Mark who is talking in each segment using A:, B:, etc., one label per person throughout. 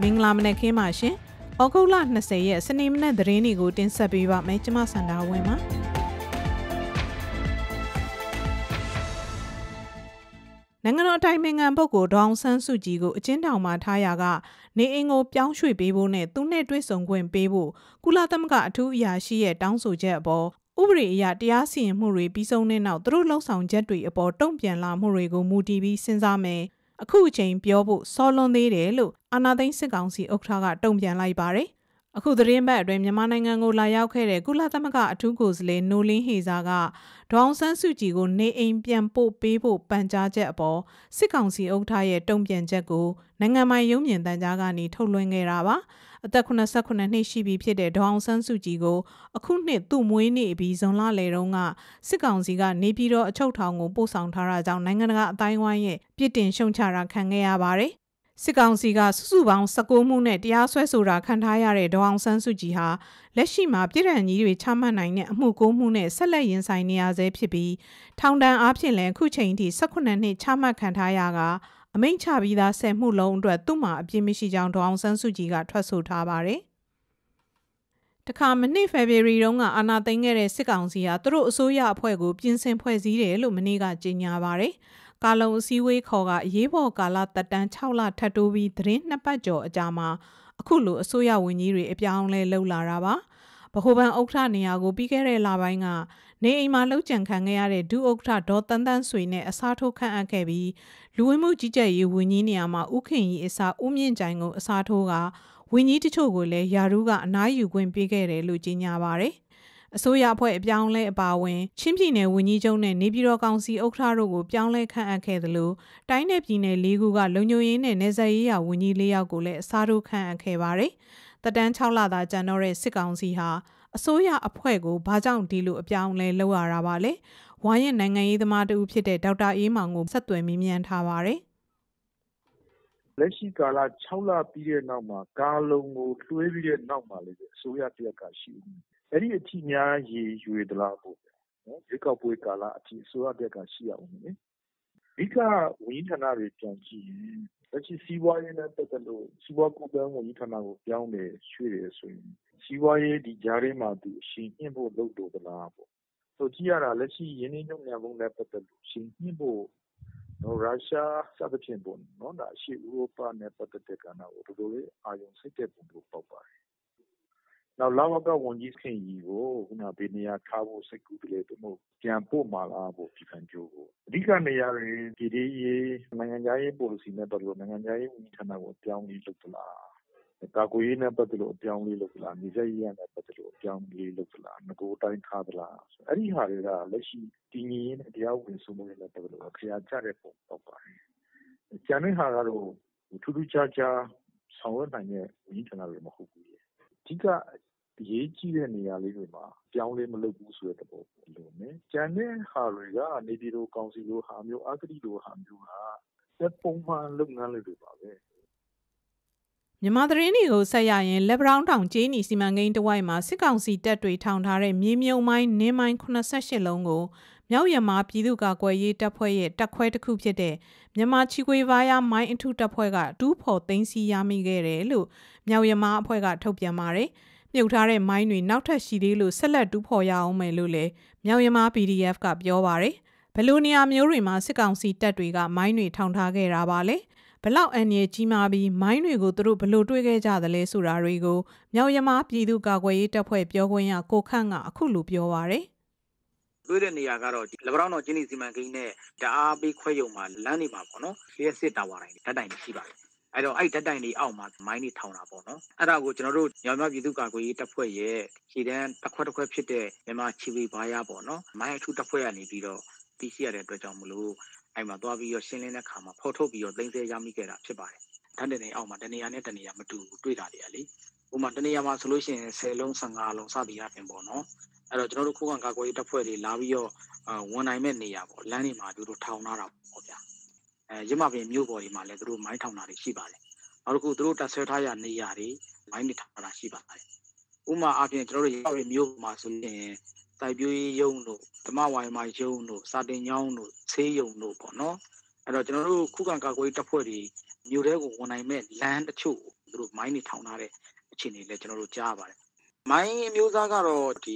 A: မင်္ဂလာမနက်ခင်းပါရှင်။ဩဂုတ်လ20ရက်စနေမနက်သတင်းတွေကိုတင်ဆက်ပေးပါမယ်။ကျွန်မစန္ဒာဝင်းပါ။နိုင်ငံတော်အတိုင်ပင်ခံပုဂ္ဂိုလ်ဒေါအောင်ဆန်းစုကြည်ကိုအကျဉ်းထောင်မှာထားရာကနေအိမ်ကိုပြောင်းရွှေ့ပေးဖို့နဲ့သူနဲ့တွေ့ဆုံခွင့်ပေးဖို့ကုလသမဂ္ဂအထူးအရာရှိရဲ့တောင်းဆိုချက်အပေါ်ဥပဒေအရတရားစီရင်မှုတွေပြီးဆုံးတဲ့နောက်သူတို့လှုံ့ဆော်ချက်တွေအပေါ်တုံ့ပြန်လာမှုတွေကိုမူတည်ပြီးစဉ်းစားမယ်။အခုအချိန်ပြောဖို့စောလွန်သေးတယ်လို့အာဏာသိမ်းစစ်ကောင်စီဥက္ကဋ္ဌကတုံ့ပြန်လိုက်ပါတယ်။အခုသတင်းပတ်အတွင်းမြန်မာနိုင်ငံကိုလာရောက်ခဲ့တဲ့ကုလသမဂ္ဂအထူးကိုယ်စားလှယ်နိုလင်းဟေဇာကဒေါအောင်ဆန်းစုကြည်ကိုနေအိမ်ပြန်ပို့ပေးဖို့ပန်ကြားချက်အပေါ်စစ်ကောင်စီဥက္ကဋ္ဌရဲ့တုံ့ပြန်ချက်ကိုနိုင်ငံပိုင်ရုပ်မြင်သံကြားကနေထုတ်လွှင့်ခဲ့တာပါ။အသက်89နှစ်ရှိပြီဖြစ်တဲ့ဒေါအောင်ဆန်းစုကြည်ကိုအခုနှစ်သူ့မွေးနေ့ပြီးဇွန်လလယ်တုန်းကစစ်ကောင်စီကနေပြည်တော်အချုပ်ထောင်ကိုပို့ဆောင်ထားတာကြောင့်နိုင်ငံတကာအတိုင်းအဝိုင်းရဲ့ပြစ်တင်ရှုံချတာခံခဲ့ရပါတယ်။စစ်ကောင်စီကစုစုပေါင်း19မှုနဲ့တရားစွဲဆိုတာခံထားရတဲ့ဒေါအောင်ဆန်းစုကြည်ဟာလက်ရှိမှာပြည်ထောင်ကြီးတွေချမှတ်နိုင်တဲ့အမှု9မှုနဲ့ဆက်လက်ရင်ဆိုင်နေရဆဲဖြစ်ပြီးထောင်ဒဏ်အားဖြင့်လည်းအခုချိန်ထိ18နှစ်ချမှတ်ခံထားရကအမိန့်ချပြီးသား10မှုလုံးအတွက်သူ့မှာအပြစ်မရှိကြောင်းဒေါအောင်ဆန်းစုကြည်ကထွက်ဆိုထားပါတယ်။တခါမနေ့ဖေဖော်ဝါရီတုန်းကအာဏာသိမ်းခဲ့တဲ့စစ်ကောင်စီဟာသူတို့အစိုးရအဖွဲ့ကိုပြင်ဆင်ဖွဲ့စည်းတယ်လို့မနေ့ကကြေညာပါတယ်။ကာလုံအစည်းအဝေးခေါ်ကအရေးပေါ်ကာလသက်တမ်း6လထပ်တိုးပြီးသတင်း2ပတ်ကျော်အကြာမှာအခုလိုအစိုးရဝန်ကြီးတွေအပြောင်းလဲလှုပ်လာတာပါ။ဗဟိုဘဏ်ဥက္ကဋ္ဌနေရာကိုပြီးခဲ့တဲ့လပိုင်းကနေအိမ်မှာလှုပ်ကြံခံခဲ့ရတဲ့ဒုဥက္ကဋ္ဌဒေါ်တန်းတန်းဆွေနဲ့အစားထိုးခန့်အပ်ခဲ့ပြီးလူဝင်မှုကြီးကြပ်ရေးဝန်ကြီးနေရာမှာဦးခင်ကြီးအစားဦးမြင့်ကြိုင်ကိုအစားထိုးကဝန်ကြီးတချို့ကိုလည်းယာရုကအနားယူခွင့်ပေးခဲ့တယ်လို့ကြေညာပါတယ်။အစိုးရအဖွဲ့အပြောင်းလဲအပါအဝင်ချင်းပြည်နယ်ဝန်ကြီးချုပ်နဲ့နေပြည်တော်ကောင်စီဥက္ကဋ္ဌတို့ကိုပြောင်းလဲခန့်အပ်ခဲ့သလိုတိုင်းနယ်ပြည်နယ်၄ခုကလုံခြုံရေးနဲ့နယ်စပ်ရေးရာဝန်ကြီး၄ယောက်ကိုလည်းအစားထိုးခန့်အပ်ခဲ့ပါတယ်။သက်တမ်း6လသာကျန်တော့တဲ့စစ်ကောင်စီဟာအစိုးရအဖွဲ့ကိုဘာကြောင့်ဒီလိုအပြောင်းလဲလုပ်ရတာပါလဲ။ဝိုင်းရဲ့နိုင်ငံရေးသမားတူဖြစ်တဲ့ဒေါက်တာအေးမောင်ကိုဆက်သွယ်မေးမြန်းထားပါတယ်။
B: လက်ရှိကာလ6လပြီးတဲ့နောက်မှာကာလုံကိုလွှဲပြီးတဲ့နောက်မှာလည်းအစိုးရတရက်ကရှိဦး။အဲ့ဒီအထိများရည်ရွယ်သလားပေါ့နော်။ဒီကောက်ပွဲကာလအထိအစိုးရတရက်ကရှိရအောင်လေ။ဒီကဝန်ကြီးဌာနတွေပြန်ကြည့်ရင်လက်ရှိစီးပွားရေးနဲ့ပတ်သက်လို့စီးပွားကူးသန်းဝန်ကြီးဌာနကိုပြောင်းတယ်ရွှေ့တယ်ဆိုရင်စီးပွားရေးဒီကြားထဲမှာသူအရှင်ညှင့်ဖို့လုပ်တော့သလားပေါ့။ဆိုကြည့်ရတာလက်ရှိရင်းနှီးမြှုပ်နှံမှုနဲ့ပတ်သက်လို့ရှင်ညှင့်ဖို့ရုရှားစသဖြင့်ပေါ့နော်ဒါအရှေ့ဥရောပနဲ့ပတ်သက်တဲ့ကဏ္ဍကိုတော်တော်လေးအာရုံစိုက်တဲ့ပုံကိုပေါက်ပါတယ်။နောက်လဝကဝန်ကြီးခင်ကြီးကိုခုနဗေနေရာထားဖို့စိတ်ကူးတယ်လို့ပြန်ပို့မှာလားပေါ့ဒီခံကြိုးကိုအဓိကနေရာတွေဒီရေးနိုင်ငံခြားရေး policy နဲ့ပတ်သက်လို့နိုင်ငံခြားရေးဝန်ကြီးဌာနကိုအပြောင်းလဲလုပ်သလားကာကွယ်ရေးနဲ့ပတ်သက်လို့အပြောင်းလဲလုပ်သလားနေဆက်ရေးနဲ့ပတ်သက်လို့အပြောင်းလဲလုပ်သလားငကိုအတိုင်းထားသလားအဲ့ဒီဟာတွေကလက်ရှိတည်ငြိမ်ရေးနဲ့တရားဝင်စုံမှုတွေနဲ့ပတ်သက်လို့ခရာကျတဲ့ပုံပေါက်ပါတယ်။ကျန်တဲ့ဟာကတော့ထူးထူးခြားခြားဆောင်ရွက်နိုင်တဲ့ဝန်ကြီးဌာနတွေမဟုတ်ဘူး။အဓိကအရေးကြီးတဲ့နေရာလေးတွေမှာပြောင်းလဲမလုပ်ဘူးဆိုတဲ့သဘောပေါ့လို့နော်။ကျန်တဲ့ဟာတွေကနေပြည်တော်ကောင်စီလိုဟာမျိုးအဂတိလိုဟာမျိုးကပုံမှန်လုပ်ငန်းတွေပါပဲ။
A: မြန်မာသတင်းတွေကိုဆက်ရရင်လက်ဗရောင်းတောင်ကျေးနီစီမံကိန်းတဝိုက်မှာစစ်ကောင်စီတပ်တွေထောင်ထားတဲ့မြေမြုံမိုင်းနင်းမိုင်း88လုံးကိုမြောက်ရမာပြည်သူ့ကာကွယ်ရေးတပ်ဖွဲ့ရဲ့တပ်ခွဲတစ်ခုဖြစ်တဲ့မြန်မာချီကွေဗားယာမိုင်းအထုတပ်ဖွဲ့ကတူးဖော်သိမ်းဆည်းရမိခဲ့တယ်လို့မြောက်ရမာအဖွဲ့ကထုတ်ပြန်ပါတယ်။မြုပ်ထားတဲ့မိုင်းတွေနောက်ထပ်ရှိသေးလို့ဆက်လက်တူးဖော်ရအောင်မယ်လို့လည်းမြောက်ရမာ PDF ကပြောပါတယ်။ဘယ်လိုနေရာမျိုးတွေမှာစစ်ကောင်စီတပ်တွေကမိုင်းတွေထောင်ထားခဲ့တာပါလဲ။ဘလောက်အန်ရကြီးမားပြီးမိုင်းတွေကိုသူတို့ဘလို့တွေးခဲ့ကြသလဲဆိုတာတွေကိုမြောက်ရမာပြည်သူ့ကာကွယ်ရေးတပ်ဖွဲ့ပြောခွင့်ရကိုခန့်ကအခုလိုပြောပါရယ်
C: တွေ့တဲ့နေရာကတော့လက်ဗရောင်းတော်ကျင်းစီစီမံကိန်းနဲ့တအားပေးခွဲရုံမှာလမ်းနေမှာပေါ့နော်လျှက်စစ်တာဝါတိုင်းဓာတ်တိုင်တွေရှိပါတယ်အဲ့တော့အဲ့ဓာတ်တိုင်တွေအောက်မှာမိုင်းတွေထောင်တာပေါ့နော်အဲ့ဒါကိုကျွန်တော်တို့ညောင်မြောက်ပြည်သူ့ကာကွယ်ရေးတပ်ဖွဲ့ရဲ့ခြေတန်းတစ်ခွက်ဖြစ်တဲ့မြန်မာချီဝေဘာယာပေါ့နော်မိုင်းအထူးတပ်ဖွဲ့ကနေပြီးတော့သိရှိရတဲ့အတွက်ကြောင့်မလို့အဲ့မှာသွားပြီးတော့ရှင်းလင်းတဲ့ခါမှာဖော်ထုတ်ပြီးတော့သိမ်းဆည်းရမိခဲ့တာဖြစ်ပါတယ်ဓာတ်တိုင်တွေအောက်မှာတနေရာနဲ့တနေရာမတူတွေ့တာတွေကလေဥပမာတနေရာမှာဆိုလို့ရှိရင်10လုံး15လုံးစသည်အပြင်ပေါ့နော်အဲ့တော့ကျွန်တော်တို့ခုခံကာကွယ်ရေးတပ်ဖွဲ့တွေလာပြီးတော့ဝန်နိုင်မဲ့နေရာပေါ့လမ်းတွေမှာသူတို့ထောင်ထားတာပေါ့ဗျာရမပင်မြို့ပေါ်တွေမှာလည်းသူတို့မိုင်းထောင်တာတွေရှိပါတယ်နောက်တစ်ခုသူတို့တပ်ဆွဲထားရနေရာတွေမိုင်းတွေထောင်တာရှိပါတယ်ဥပမာအပြင်ကျွန်တော်တို့ရမပင်မြို့မှာဆိုရင်စိုက်ပျိုးရေးရုံတို့ဓမ္မဝိုင်မာရုံတို့စာတင်ကျောင်းတို့ဆေးရုံတို့ပေါ့နော်အဲ့တော့ကျွန်တော်တို့ခုခံကာကွယ်ရေးတပ်ဖွဲ့တွေမြို့ထဲကိုဝန်နိုင်မဲ့လမ်းတချို့သူတို့မိုင်းတွေထောင်ထားတဲ့အခြေအနေလည်းကျွန်တော်တို့ကြားပါတယ်မိုင်းမျိုးသားကတော့ဒီ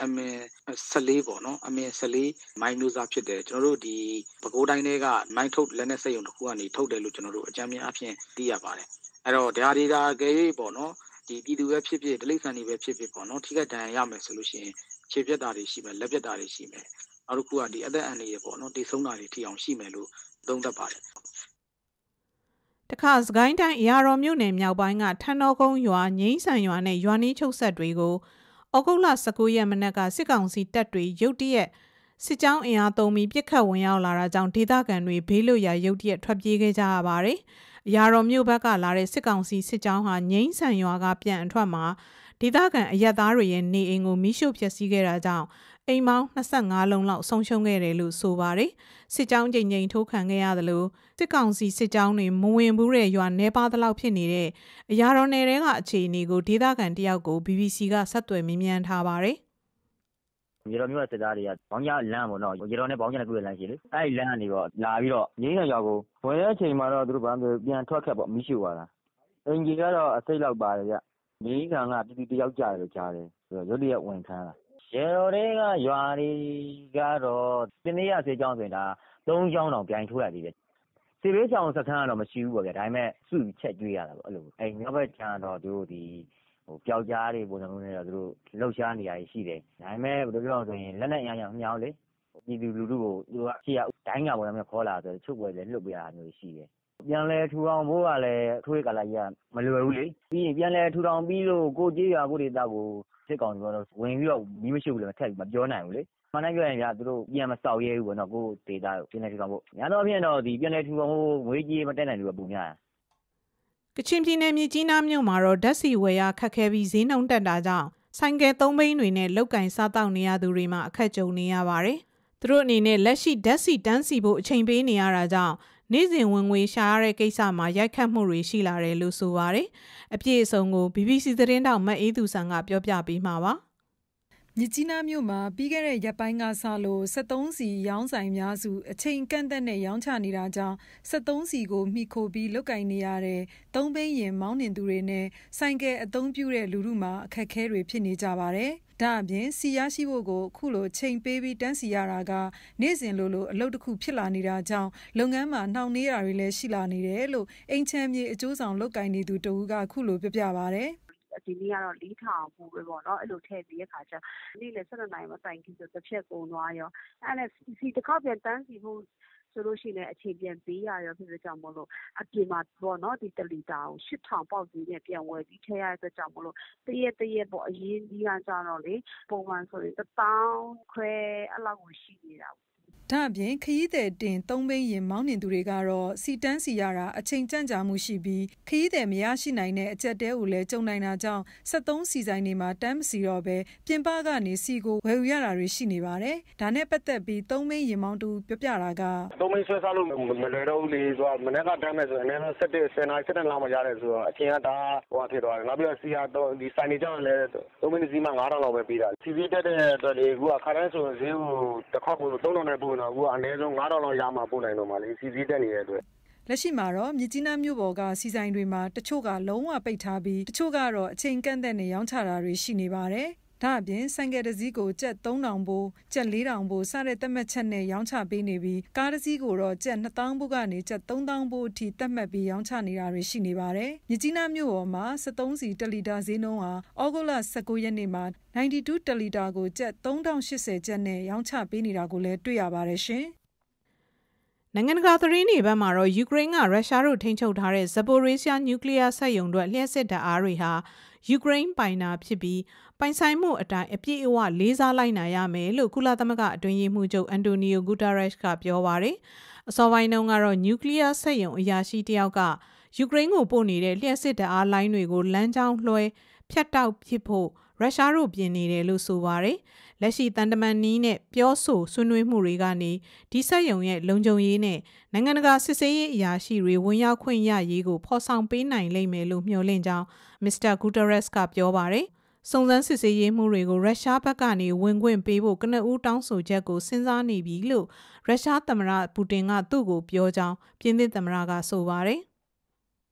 C: MN14 ပေါ့နော် MN14 မိုင်းမျိုးသားဖြစ်တယ်ကျွန်တော်တို့ဒီပဲခူးတိုင်းတွေကမိုင်းထုတ်လက်နက်စက်ရုံတစ်ခုကနေထုတ်တယ်လို့ကျွန်တော်တို့အကြမ်းမြင်အဖြစ်သိရပါတယ်အဲ့တော့ဒါတွေကကဲ၍ပေါ့နော်ဒီပြည်သူပဲဖြစ်ဖြစ်ဒလိဆန်တွေပဲဖြစ်ဖြစ်ပေါ့နော်ထိခိုက်ဒဏ်ရာရမယ်ဆိုလို့ရှိရင်ခြေပြတ်တာတွေရှိမယ်လက်ပြတ်တာတွေရှိမယ်နောက်တစ်ခုကဒီအသက်အန္တရာယ်ပေါ့နော်တည်ဆုံးတာတွေထိအောင်ရှိမယ်လို့သုံးသပ်ပါတယ်
A: တခါစကိုင်းတိုင်းအရာတော်မြို့နယ်မြောက်ပိုင်းကထန်းတော်ကုန်းရွာငိမ့်ဆန်ရွာနဲ့ရွာနီးချုပ်ဆက်တွေကိုဩဂုတ်လ19ရက်မနက်ကစစ်ကောင်စီတပ်တွေရုတ်တရက်စစ်ကြောင်းအင်အားသုံးပြီးပစ်ခတ်ဝင်ရောက်လာတာကြောင့်ဒေသခံတွေဘေးလွတ်ရာရုတ်တရက်ထွက်ပြေးခဲ့ကြရပါတယ်။အရာတော်မြို့ဘက်ကလာတဲ့စစ်ကောင်စီစစ်ကြောင်းဟာငိမ့်ဆန်ရွာကပြန်အထွက်မှာဒေသခံအရပ်သားတွေရဲ့နေအိမ်ကိုမိရှို့ဖျက်ဆီးခဲ့တာကြောင့်အိမ်မောင်း25လုံးလောက်ဆုံးရှုံးခဲ့တယ်လို့ဆိုပါတယ်။စစ်ကြောင်းကြိမ်ကြိမ်ထိုးခံခဲ့ရတယ်လို့စစ်ကောင်စီစစ်ကြောင်းတွေမဝင်ဘူးတဲ့ရွာနေပါသလောက်ဖြစ်နေတဲ့အရာတော်နယ်ကအခြေအနေကိုဒေသခံတယောက်ကို BBC ကဆက်သွယ်မေးမြန်းထားပါတယ်
D: ။ရေတော်မျိုးစစ်သားတွေကဘောင်းကြလမ်းပေါ့နော်ရေတော်နဲ့ဘောင်းကြနဲ့တွေ့တဲ့လမ်းရှိလေအဲ့ဒီလမ်းကနေတော့လာပြီးတော့ငိမ့်ဆန်ရွာကိုဝင်တဲ့အချိန်မှာတော့သူတို့ဘာမှပြန်ထွက်ခက်ပေါ့မိရှို့သွားတာအင်ကြီးကတော့အစိတ်လောက်ပါတယ်ဗျငိမ့်ဆန်ကပြည်သူတယောက်ကြားတယ်လို့ကြားတယ်ဆိုတော့ရုတ်တရက်ဝင်ခန်းလာရေတော်တွေကရွာတွေကတော့တနေ့ရဆေးကြောင်းဆိုရင်ဒါ3ကြောင်းတောင်ပြန်ထိုးရသေးတယ်စေဘေးချောင်စခန်းကတော့မရှိဘူးပေါ့ဗျာဒါပေမဲ့စုချက်ကျွေးရတာပေါ့အဲ့လိုအဲ့နောက်ဘက်ကျန်တော့သူတို့ဒီပျောက်ကြားတွေပုံစံမျိုးနဲ့တော့သူတို့လှုပ်ရှားနေရရှိတယ်ဒါပေမဲ့ဘယ်လိုပြောအောင်ဆိုရင်လက်နဲ့အများကြီးမြောင်းလေပြည်သူလူထုကိုသူကရှေ့ကဒိုင်းကပုံစံမျိုးခေါ်လာဆိုတော့ချုပ်ပွဲလည်းလှုပ်ပြရတာမျိုးရှိတယ်ပြန်လဲထူအောင်ဖို့ကလည်းအထွေးကာလကြီးကမလွယ်ဘူးလေပြီးရင်ပြန်လဲထူအောင်ပြီးလို့ကိုကြေးရွာကိုဒေသကိုစစ်ကောင်စီကတော့ဝင်ပြီးတော့မီးမရှိဘူးလည်းထက်ပြီးမပြောနိုင်ဘူးလေမနိုင်ပြောရင်ဗျာသူတို့ပြန်မစောက်ရဲဘူးပေါ့နော်ကိုဒေသကိုပြန်လဲထူအောင်ဖို့ညာတော့ပြန်တော့ဒီပြန်လဲထူအောင်ဖို့ငွေကြေးမတက်နိုင်လို့ပုံများ
A: ကချင်ပြည်နယ်မြစ်ကြီးနားမြို့မှာတော့ဓာတ်ဆီဝယ်ရခက်ခဲပြီးဈေးနှုန်းတက်တာကြောင့်ဆိုင်ကယ်3ဘိန်းတွေနဲ့လောက်ကင်စားတောက်နေရသူတွေမှာအခက်ကြုံနေရပါတယ်။သူတို့အနေနဲ့လက်ရှိဓာတ်ဆီတန်းစီဖို့အချိန်ပေးနေရတာကြောင့်နေ့စဉ်ဝင်ငွေရှာရတဲ့ကိစ္စမှာရိုက်ခတ်မှုတွေရှိလာတယ်လို့ဆိုပါတယ်။အပြည့်အစုံကို BBC သတင်းတောက်မတ်အေးသူဆန်ကပြောပြပေးမှာပါ။
E: မြစ်ကြီးနားမြို့မှာပြီးခဲ့တဲ့ရက်ပိုင်းကစလို့73စီရောင်းဆိုင်များစုအချိန်ကန့်သက်နဲ့ရောင်းချနေတာကြောင့်73စီကိုမှီခိုပြီးလုတ်ကင်နေရတဲ့3ဘိန်းရင်မောင်းနှင်သူတွေနဲ့ဆိုင်ကယ်အသုံးပြုတဲ့လူထုမှာအခက်အခဲတွေဖြစ်နေကြပါတယ်။ဒါအပြင်စီရရှိဖို့ကိုအခုလိုချိန်ပေးပြီးတန်းစီရတာကနေ့စဉ်လိုအလုပ်တစ်ခုဖြစ်လာနေတာကြောင့်လုပ်ငန်းမှာနှောင့်နှေးတာတွေလည်းရှိလာနေတယ်လို့အိမ်ချမ်းမြေအကျိုးဆောင်လုတ်ကင်နေသူတဦးကအခုလိုပြပြပါတယ်။
F: ဒီနေ့ကတော့4,000ပို့ပဲပေါ့နော်အဲ့လိုထည့်ပြီးတဲ့ခါကျနေ့လေ7နာရီမတိုင်ခင်ဆိုတစ်ချက်ကုန်သွားရောအဲ့ဒါစီတစ်ခေါက်ပြန်တန်းစီဖို့ဆိုလို့ရှိရင်အချိန်ပြန်ပေးရရောဖြစ်တဲ့ကြောင့်မလို့အပြင်မှာပေါ့နော်ဒီ1လီတာကို8,000ပေါက်ကြီးနဲ့ပြန်ဝယ်ပြီးထည့်ရတဲ့ကြောင့်မလို့တရက်ပေါ့အရင်ဒီကကြတော့လေပုံမှန်ဆိုရင်1,000ခွဲအဲ့လောက်ကိုရှိနေတာ
E: ဒါအပြင်ခရီးသည်တင်3ဘိန်းရင်မောင်းနှင်သူတွေကတော့စီတန်းစီရတာအချိန်ကြန့်ကြာမှုရှိပြီးခရီးသည်မရရှိနိုင်တဲ့အကျက်တဲကိုလည်းကြုံနိုင်တာကြောင့်73စီဆိုင်တွေမှာတန်းမစီတော့ပဲပြင်ပကနေစီကိုဝယ်ယူရတာတွေရှိနေပါတယ်။ဒါနဲ့ပတ်သက်ပြီး3ဘိန်းရင်မောင်းတူပြောပြတာက
G: 3ဘိန်းဆွဲစားလို့မလွယ်တော့ဘူးလေဆိုတော့မနေ့ကတန်းမယ်ဆိုရင်လည်း10နာရီ7လောက်မှရတယ်ဆိုတော့အချိန်ကဒါဟိုဖြစ်သွားတယ်။နောက်ပြီးတော့စီကတော့ဒီဆိုင်တွေကြောင့်လည်း3ဘိန်းစီမှ9,000လောက်ပဲပေးတာ။စီတက်တဲ့အတွက်လေအခုကခါတိုင်းဆိုရင်ဈေးကိုတစ်ခေါက်ကို3,000နဲ့ပို့တော့အခုကအနည်းဆုံး9,000လောက်ရမှပို့နိုင်တော့မှလေစီတက်နေတဲ့အတွက်
E: လက်ရှိမှာတော့မြစ်ကြီးနားမြို့ပေါ်ကစီဆိုင်တွေမှာတချို့ကလုံးဝပိတ်ထားပြီးတချို့ကတော့အချိန်ကန့်သက်နဲ့ရောင်းချတာတွေရှိနေပါတယ်။ဒါအပြင်ဆိုင်ကယ်တစ်စီးကိုကျပ်3,000ဘိုးကျပ်4,000ဘိုးစတဲ့သတ်မှတ်ချက်နဲ့ရောင်းချပေးနေပြီးကားတစ်စီးကိုတော့ကျပ်2,000ဘိုးကနေကျပ်3,000ဘိုးအထိသတ်မှတ်ပြီးရောင်းချနေတာတွေရှိနေပါတယ်။မြစ်ကြီးနားမြို့ပေါ်မှာ73စီ1လီတာဈေးနှုန်းဟာဩဂုတ်လ19ရက်နေ့မှာ92တလီတာကိုကျပ်3,080ကျပ်နဲ့ရောင်းချပေးနေတာကိုလည်းတွေ့ရပါတယ်ရှင်။
A: နိုင်ငံတကာသတင်းတွေဘက်မှာတော့ယူကရိန်းကရုရှားတို့ထိန်းချုပ်ထားတဲ့ဇပိုရေးရှားနျူကလ িয়ার စက်ရုံတို့လျှက်စစ်ဓာတ်အားတွေဟာယူကရိန်းပိုင်တာဖြစ်ပြီးပိုင်ဆိုင်မှုအတိုင်းအပြည့်အဝလေးစားလိုက်နိုင်ရမယ်လို့ကုလသမဂ္ဂအတွင်းရေးမှူးချုပ်အန်တိုနီယိုဂူတာရက်စ်ကပြောပါတယ်။အစောပိုင်းတုန်းကတော့နျူကလ িয়ার စက်ရုံအရာရှိတယောက်ကယူကရိန်းကိုပို့နေတဲ့လျှက်စစ်ဓာတ်အားလိုင်းတွေကိုလမ်းကြောင်းလွှဲဖြတ်တောက်ဖြစ်ဖို့ရုရှားတို့ပြင်နေတယ်လို့ဆိုပါတယ်။လက်ရှိတန်တမန်နီးနဲ့ပြောဆိုဆွေးနွေးမှုတွေကနေဒီစက်ရုံရဲ့လုံခြုံရေးနဲ့နိုင်ငံတကာစစ်ဆေးရေးအရာရှိတွေဝင်ရောက်ခွင့်ရရေးကိုဖော်ဆောင်ပေးနိုင်လိမ့်မယ်လို့မျှော်လင့်ကြောင်းမစ္စတာဂူတာရက်စ်ကပြောပါတယ်။စုံစမ်းစစ်ဆေးရေးမှုတွေကိုရုရှားဘက်ကနေဝင်ခွင့်ပေးဖို့ကနဦးတောင်းဆိုချက်ကိုစဉ်းစားနေပြီလို့ရုရှားသမ္မတပူတင်ကသူ့ကိုပြောကြောင်းပြင်သစ်သမ္မတကဆိုပါတယ်။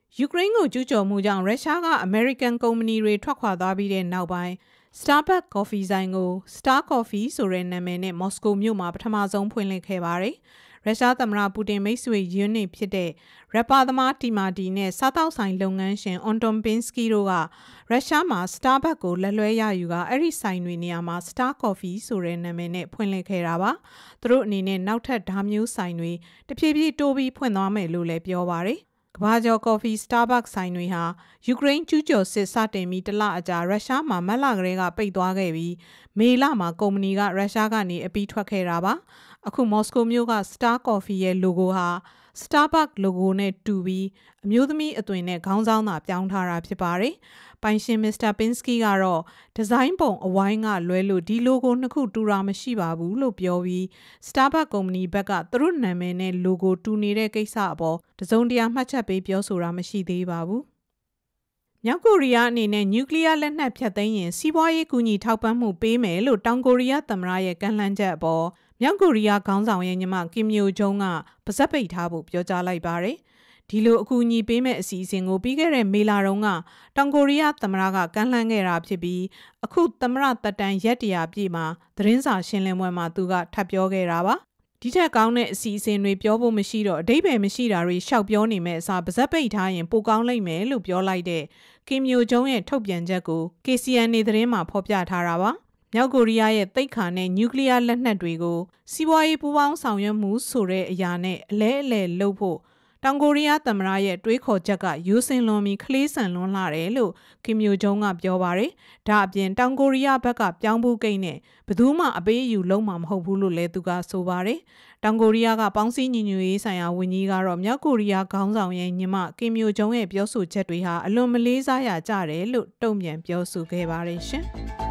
A: ယူကရိန်းကိုကျူးကျော်မှုကြောင့်ရုရှားကအမေရိကန်ကုမ္ပဏီတွေထွက်ခွာသွားပြီးတဲ့နောက်ပိုင်း Starbucks ကော်ဖီဆိုင်ကို Star Coffee ဆိုတဲ့နာမည်နဲ့မော်စကိုမြို့မှာပထမဆုံးဖွင့်လှစ်ခဲ့ပါတယ်။ရုရှားသမ္မတပူတင်မိတ်ဆွေယွန်းစ်ဖြစ်တဲ့ရပါသမားတီမာတီနဲ့စားတောက်ဆိုင်လုပ်ငန်းရှင်အွန်တွန်ပင်းစကီတို့ကရုရှားမှာ Starbucks ကိုလက်လွဲရယူကအဲ့ဒီဆိုင်တွေနေရာမှာ Star Coffee ဆိုတဲ့နာမည်နဲ့ဖွင့်လှစ်ခဲ့တာပါ။သူတို့အနေနဲ့နောက်ထပ်ဓာမျိုးဆိုင်တွေတဖြည်းဖြည်းတိုးပြီးဖွင့်သွားမယ်လို့လည်းပြောပါတယ်။ကမ္ဘာကျော်ကော်ဖီ Starbucks ဆိုင်တွေဟာယူကရိန်းကျူးကျော်စစ်စတင်ပြီးတလအကြာရုရှားမှာမတ်လကလေးကပိတ်သွားခဲ့ပြီးမေလမှာကုမ္ပဏီကရုရှားကနေအပြီးထွက်ခဲ့တာပါအခုမော်စကိုမြို့က Star Coffee ရဲ့ logo ဟာ Starbucks logo နဲ့တူပြီးအမျိုးသမီးအသွင်နဲ့ခေါင်းဆောင်သာပြောင်းထားတာဖြစ်ပါတယ်ပိုင်ရှင်မစ္စတာပင်းစကီကတော့ဒီဇိုင်းပုံအဝိုင်းကလွဲလို့ဒီ logo နှစ်ခုတူတာမရှိပါဘူးလို့ပြောပြီး Starbucks ကုမ္ပဏီဘက်ကသူတို့နာမည်နဲ့ logo တူနေတဲ့ကိစ္စအပေါ်တစုံတရာမှတ်ချက်ပေးပြောဆိုတာမရှိသေးပါဘူးမြောက်ကိုရီးယားအနေနဲ့နျူကလ িয়ার လက်နက်ဖျက်သိမ်းရင်စီးပွားရေးကူညီထောက်ပံ့မှုပေးမယ်လို့တောင်ကိုရီးယားသမ္မတရဲ့ကမ်းလှမ်းချက်အပေါ်မြောက်ကိုရီးယားခေါင်းဆောင်ရဲ့ညီမကင်ယိုဂျုံကပါဇက်ပိတ်ထားဖို့ပြောကြားလိုက်ပါတယ်ဒီလိုအကူအညီပေးမဲ့အစီအစဉ်ကိုပြီးခဲ့တဲ့မေလတုန်းကတောင်ကိုရီးယားသမ္မတကကမ်းလှမ်းခဲ့တာဖြစ်ပြီးအခုသမ္မတသက်တမ်းရက်100ပြည့်မှာသတင်းစာရှင်းလင်းပွဲမှာသူကထပ်ပြောခဲ့တာပါဒီထက်ကောင်းတဲ့အစီအစဉ်တွေပြောဖို့မရှိတော့အဓိပ္ပာယ်မရှိတာတွေရှောက်ပြောနေမဲ့အစားပါဇက်ပိတ်ထားရင်ပိုကောင်းလိမ့်မယ်လို့ပြောလိုက်တဲ့ကင်ယိုဂျုံရဲ့ထုတ်ပြန်ချက်ကို KCNA သတင်းမှာဖော်ပြထားတာပါမြောက်ကိုရီးယားရဲ့သိက္ခာနဲ့နျူကလ িয়ার လက်နက်တွေကိုစီးပွားရေးပူးပေါင်းဆောင်ရွက်မှုဆိုတဲ့အရာနဲ့အလဲအလဲလုပ်ဖို့တောင်ကိုရီးယားသမ္မတရဲ့တွေးခေါ်ချက်ကရိုးစင်လွန်ပြီးခလေးဆန်လွန်းလာတယ်လို့ကင်ယိုဂျုံကပြောပါတယ်။ဒါအပြင်တောင်ကိုရီးယားဘက်ကပြောင်းဖို့ကိန်းနဲ့ဘယ်သူမှအပေးအယူလုပ်မှာမဟုတ်ဘူးလို့လည်းသူကဆိုပါတယ်။တောင်ကိုရီးယားကပေါင်းစည်းညီညွတ်ရေးဆိုင်ရာဝန်ကြီးကတော့မြောက်ကိုရီးယားခေါင်းဆောင်ရဲ့ညီမကင်ယိုဂျုံရဲ့ပြောဆိုချက်တွေဟာအလွန်မလေးစားရကြတယ်လို့တုံ့ပြန်ပြောဆိုခဲ့ပါတယ်ရှင်။